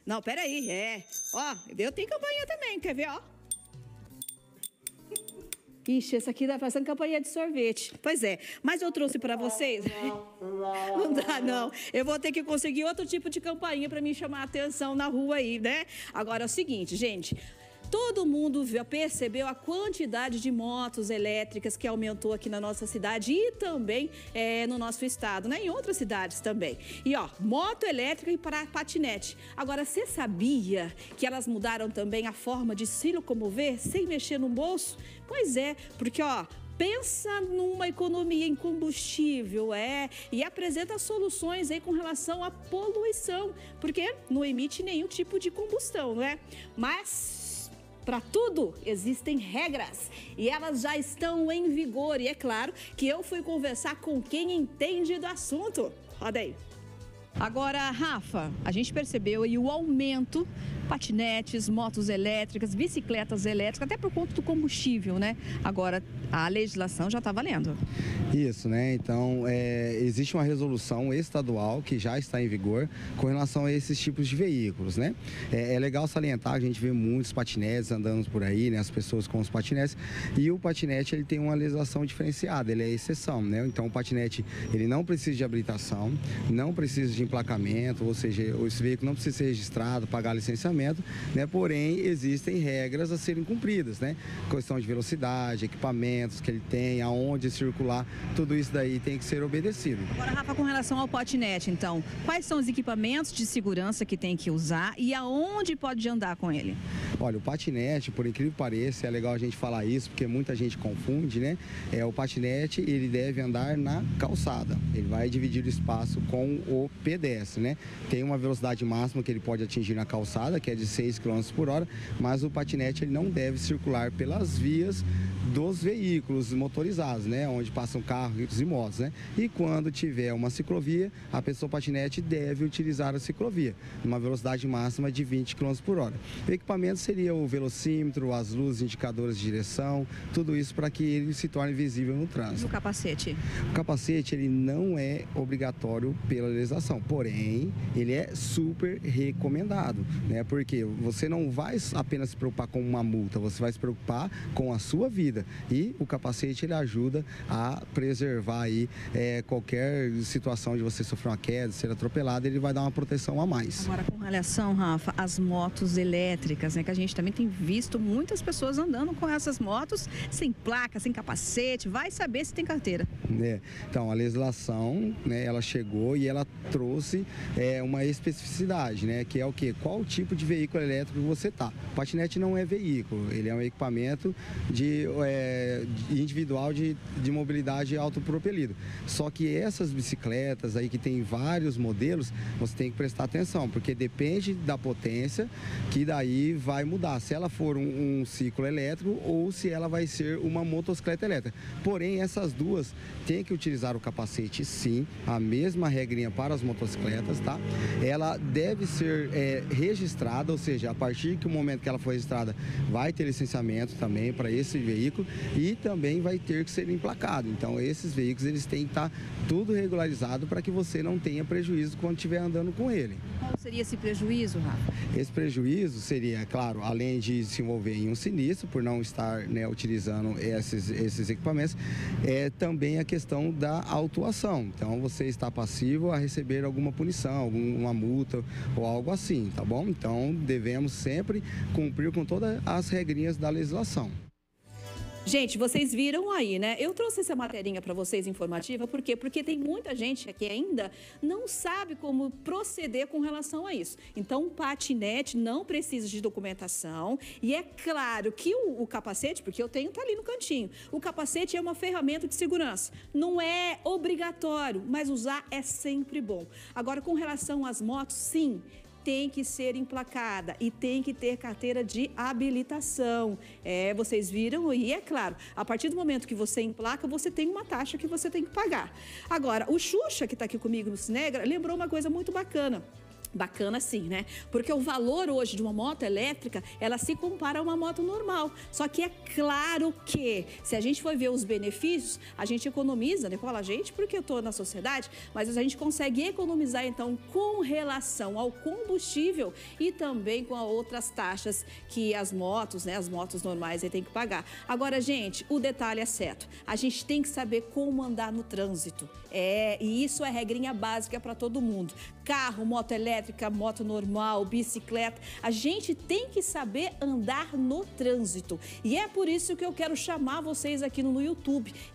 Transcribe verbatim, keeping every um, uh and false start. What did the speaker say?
Não, peraí, é. Ó, eu tenho campainha também, quer ver, ó? Ixi, essa aqui tá parecendo campainha de sorvete. Pois é, mas eu trouxe pra vocês... Não dá, não. Eu vou ter que conseguir outro tipo de campainha pra me chamar a atenção na rua aí, né? Agora é o seguinte, gente... Todo mundo percebeu a quantidade de motos elétricas que aumentou aqui na nossa cidade e também é, no nosso estado, né? Em outras cidades também. E ó, moto elétrica e para patinete. Agora, você sabia que elas mudaram também a forma de se locomover sem mexer no bolso? Pois é, porque ó... Pensa numa economia em combustível, é, e apresenta soluções aí com relação à poluição, porque não emite nenhum tipo de combustão, não é? Mas... para tudo existem regras e elas já estão em vigor. E é claro que eu fui conversar com quem entende do assunto. Roda aí. Agora, Rafa, a gente percebeu aí o aumento, patinetes, motos elétricas, bicicletas elétricas, até por conta do combustível, né? Agora, a legislação já está valendo. Isso, né? Então, é, existe uma resolução estadual que já está em vigor com relação a esses tipos de veículos, né? É, é legal salientar, a gente vê muitos patinetes andando por aí, né? As pessoas com os patinetes, e o patinete, ele tem uma legislação diferenciada, ele é exceção, né? Então, o patinete, ele não precisa de habilitação, não precisa de emplacamento, ou seja, esse veículo não precisa ser registrado, pagar licenciamento, né? Porém, existem regras a serem cumpridas, né? Questão de velocidade, equipamentos que ele tem, aonde circular, tudo isso daí tem que ser obedecido. Agora, Rafa, com relação ao patinete, então, quais são os equipamentos de segurança que tem que usar e aonde pode andar com ele? Olha, o patinete, por incrível que pareça, é legal a gente falar isso, porque muita gente confunde, né? É, o patinete, ele deve andar na calçada, ele vai dividir o espaço com o pedestre, né? Tem uma velocidade máxima que ele pode atingir na calçada, que é de seis quilômetros por hora, mas o patinete, ele não deve circular pelas vias dos veículos motorizados, né? Onde passam carros e motos, né? E quando tiver uma ciclovia, a pessoa patinete deve utilizar a ciclovia, numa velocidade máxima de vinte quilômetros por hora. O equipamento seria o velocímetro, as luzes indicadoras de direção, tudo isso para que ele se torne visível no trânsito. E o capacete? O capacete, ele não é obrigatório pela legislação, porém, ele é super recomendado, né? Porque você não vai apenas se preocupar com uma multa, você vai se preocupar com a sua vida. E o capacete, ele ajuda a preservar aí é, qualquer situação de você sofrer uma queda, ser atropelado, ele vai dar uma proteção a mais. Agora, com relação, Rafa, às motos elétricas, né? Que a gente também tem visto muitas pessoas andando com essas motos sem placa, sem capacete, vai saber se tem carteira. É, então, a legislação, né, ela chegou e ela trouxe é, uma especificidade, né? Que é o quê? Qual tipo de veículo elétrico você tá. O patinete não é veículo, ele é um equipamento de, é, individual de, de mobilidade autopropelido. Só que essas bicicletas aí que tem vários modelos, você tem que prestar atenção, porque depende da potência que daí vai mudar. Se ela for um, um ciclo elétrico ou se ela vai ser uma motocicleta elétrica. Porém, essas duas têm que utilizar o capacete, sim, a mesma regrinha para as motocicletas, tá? Ela deve ser é, registrada, ou seja, a partir do momento que ela for registrada, vai ter licenciamento também para esse veículo e também vai ter que ser emplacado. Então, esses veículos, eles têm que estar tudo regularizado para que você não tenha prejuízo quando estiver andando com ele. Qual seria esse prejuízo, Rafa? Esse prejuízo seria, claro, além de se envolver em um sinistro, por não estar, né, utilizando esses, esses equipamentos, é também a questão da autuação. Então, você está passivo a receber alguma punição, alguma multa ou algo assim, tá bom? Então, devemos sempre cumprir com todas as regrinhas da legislação. Gente, vocês viram aí, né? Eu trouxe essa materinha para vocês informativa, por quê? Porque tem muita gente que ainda não sabe como proceder com relação a isso. Então, o patinete não precisa de documentação e é claro que o, o capacete, porque eu tenho, tá ali no cantinho, o capacete é uma ferramenta de segurança. Não é obrigatório, mas usar é sempre bom. Agora, com relação às motos, sim, tem que ser emplacada e tem que ter carteira de habilitação. É, vocês viram e é claro, a partir do momento que você emplaca, você tem uma taxa que você tem que pagar. Agora, o Xuxa, que está aqui comigo no Cinegra, lembrou uma coisa muito bacana. Bacana sim, né? Porque o valor hoje de uma moto elétrica, ela se compara a uma moto normal. Só que é claro que, se a gente for ver os benefícios, a gente economiza, né? Fala a gente, porque eu estou na sociedade, mas a gente consegue economizar, então, com relação ao combustível e também com as outras taxas que as motos, né? As motos normais aí tem que pagar. Agora, gente, o detalhe é certo. A gente tem que saber como andar no trânsito. É, e isso é regrinha básica para todo mundo. Carro, moto elétrica, moto normal, bicicleta. A gente tem que saber andar no trânsito. E é por isso que eu quero chamar vocês aqui no YouTube.